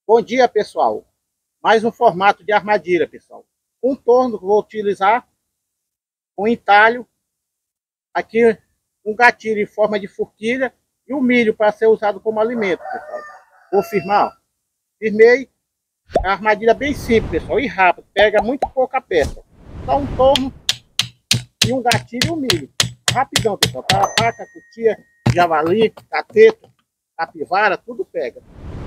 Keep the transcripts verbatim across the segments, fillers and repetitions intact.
Bom dia, pessoal. Mais um formato de armadilha, pessoal. Um torno que vou utilizar, um entalho, aqui um gatilho em forma de forquilha e o milho para ser usado como alimento, pessoal. Vou firmar, ó. Firmei. É uma armadilha bem simples, pessoal, e rápido. Pega muito pouca peça. Só um torno e um gatilho e um milho. Rapidão, pessoal. Carrapato, cutia, javali, cateto, capivara, tudo pega.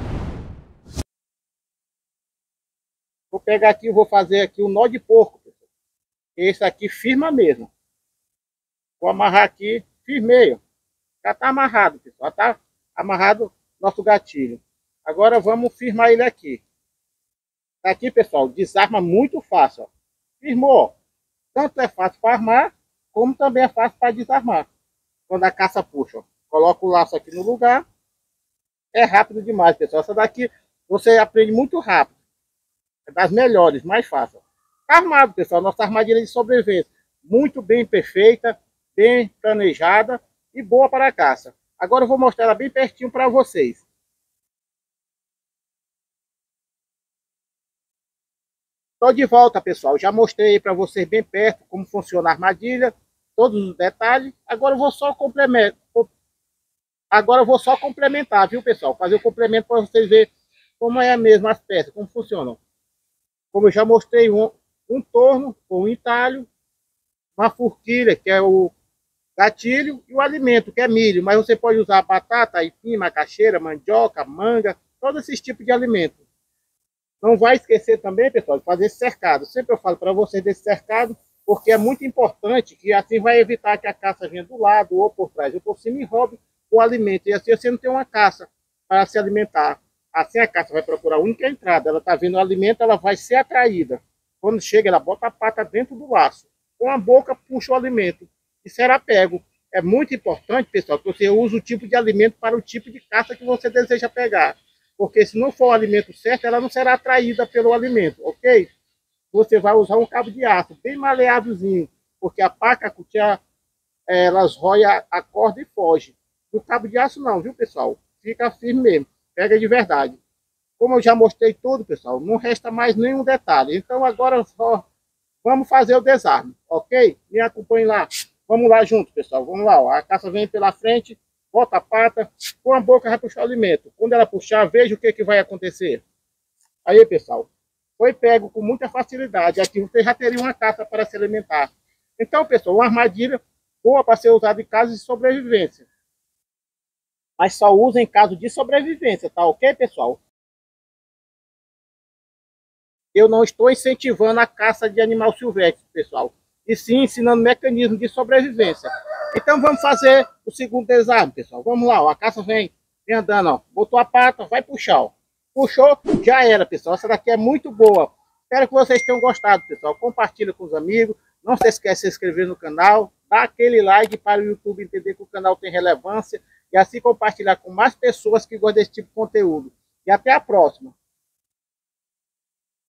Vou pegar aqui, vou fazer aqui o nó de porco, pessoal. Esse aqui firma mesmo. Vou amarrar aqui, firmei, ó. Já tá amarrado, pessoal. Já tá amarrado nosso gatilho. Agora vamos firmar ele aqui. Tá aqui, pessoal, desarma muito fácil, ó. Firmou. Tanto é fácil para armar, como também é fácil para desarmar. Quando a caça puxa, ó. Coloca o laço aqui no lugar. É rápido demais, pessoal. Essa daqui você aprende muito rápido. É das melhores, mais fácil. Tá armado, pessoal. Nossa armadilha de sobrevivência. Muito bem perfeita, bem planejada e boa para a caça. Agora eu vou mostrar ela bem pertinho para vocês. Estou de volta, pessoal. Já mostrei para vocês bem perto como funciona a armadilha, todos os detalhes. Agora eu vou só complementar. Agora eu vou só complementar, viu, pessoal? Fazer o complemento para vocês verem como é mesmo as peças, como funcionam. Como eu já mostrei, um, um torno com um entalho, uma forquilha, que é o gatilho, e o alimento, que é milho. Mas você pode usar batata, aipim, macaxeira, mandioca, manga, todos esses tipos de alimento. Não vai esquecer também, pessoal, de fazer esse cercado. Sempre eu falo para vocês desse cercado, porque é muito importante, que assim vai evitar que a caça venha do lado, ou por trás, ou por cima, e roube o alimento. E assim você não tem uma caça para se alimentar. Assim a caça vai procurar a única entrada. Ela está vendo o alimento, ela vai ser atraída. Quando chega, ela bota a pata dentro do laço. Com a boca, puxa o alimento. E será pego. É muito importante, pessoal, que você use o tipo de alimento para o tipo de caça que você deseja pegar. Porque se não for o alimento certo, ela não será atraída pelo alimento, ok? Você vai usar um cabo de aço, bem maleávelzinho. Porque a paca, a cutia, elas roem a, a corda e foge. No cabo de aço não, viu, pessoal? Fica firme mesmo. Pega de verdade. Como eu já mostrei tudo, pessoal, não resta mais nenhum detalhe. Então agora só vamos fazer o desarme, ok? Me acompanhe lá. Vamos lá junto, pessoal. Vamos lá, ó. A caça vem pela frente, bota a pata, com a boca vai puxar o alimento. Quando ela puxar, veja o que, que vai acontecer. Aí, pessoal, foi pego com muita facilidade. Aqui você já teria uma caça para se alimentar. Então, pessoal, uma armadilha boa para ser usada em casos de sobrevivência. Mas só usa em caso de sobrevivência, tá ok, pessoal? Eu não estou incentivando a caça de animal silvestre, pessoal. E sim ensinando mecanismos de sobrevivência. Então vamos fazer o segundo desarme, pessoal. Vamos lá, ó. A caça vem, vem andando, ó. Botou a pata, vai puxar, ó. Puxou, já era, pessoal. Essa daqui é muito boa. Espero que vocês tenham gostado, pessoal. Compartilha com os amigos. Não se esqueça de se inscrever no canal. Dá aquele like para o YouTube entender que o canal tem relevância. E assim compartilhar com mais pessoas que gostam desse tipo de conteúdo. E até a próxima.